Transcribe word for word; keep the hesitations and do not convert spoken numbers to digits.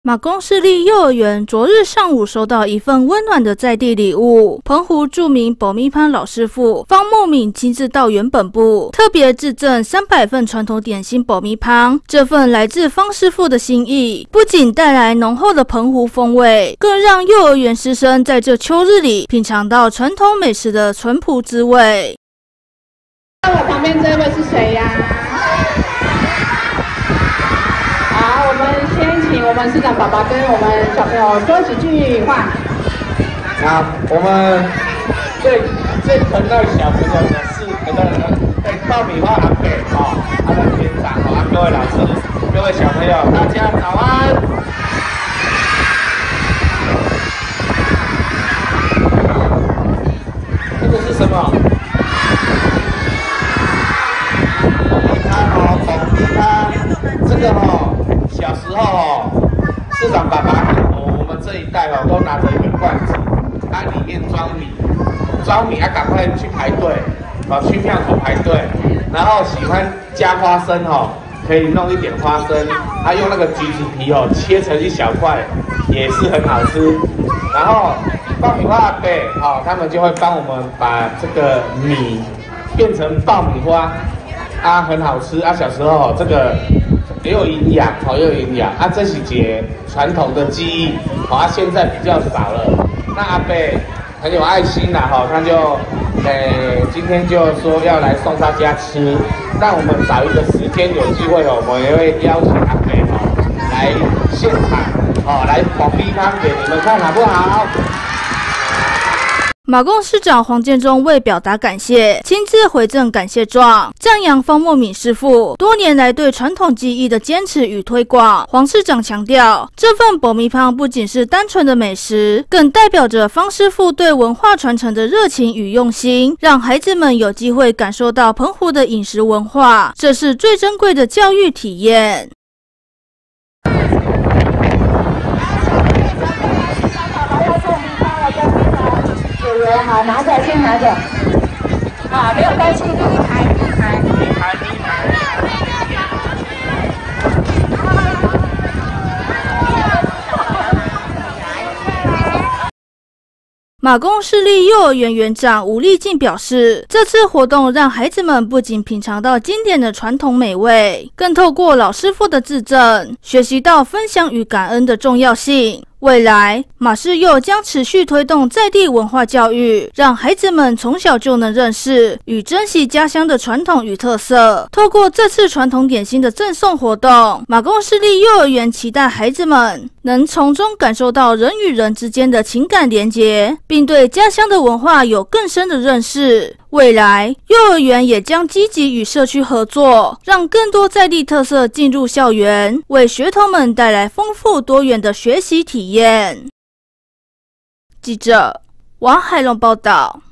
马公市立幼儿园昨日上午收到一份温暖的在地礼物，澎湖著名爆米香老师傅方慕敏亲自到园本部，特别致赠三百份传统点心爆米香。这份来自方师傅的心意，不仅带来浓厚的澎湖风味，更让幼儿园师生在这秋日里品尝到传统美食的淳朴滋味。 那我旁边这位是谁呀？好，我们先请我们市长爸爸跟我们小朋友说几句话。 好，我们最最疼爱小朋友的是那个哎爆米花阿伯哦，他的园长哦，啊各位老师、各位小朋友，大家早安。这个是什么？爆米花哦，爆米花，这个哦。小时候哦，市长爸爸我我们这一代哦，都拿着一个罐子，它里面装米，装米啊，赶快去排队，哦，去庙口排队，然后喜欢加花生哦，可以弄一点花生，他用那个橘子皮哦，切成一小块，也是很好吃。然后爆米花阿伯哦，他们就会帮我们把这个米变成爆米花，啊，很好吃啊。小时候哦，这个。也有营养，好又有营养啊！这是节传统的技艺，好啊，现在比较少了。那阿伯很有爱心啦，哈，他就，诶、欸，今天就说要来送大家吃，让我们找一个时间有机会哦，我们也会邀请阿伯哦来现场，哦来爆米香给你们看，好不好？ 马公市长黄建中为表达感谢，亲自回赠感谢状，赞扬方慕敏师傅多年来对传统技艺的坚持与推广。黄市长强调，这份爆米香不仅是单纯的美食，更代表着方师傅对文化传承的热情与用心，让孩子们有机会感受到澎湖的饮食文化，这是最珍贵的教育体验。 好，拿着，先拿着。啊，没有关系，第一排，第一排，第一排，第一排。 马公市立幼儿园园长吴立进表示，这次活动让孩子们不仅品尝到经典的传统美味，更透过老师傅的致赠，学习到分享与感恩的重要性。未来，马市幼将持续推动在地文化教育，让孩子们从小就能认识与珍惜家乡的传统与特色。透过这次传统点心的赠送活动，马公市立幼儿园期待孩子们能从中感受到人与人之间的情感连结，并对家乡的文化有更深的认识。未来，幼儿园也将积极与社区合作，让更多在地特色进入校园，为学童们带来丰富多元的学习体验。记者王海龙报道。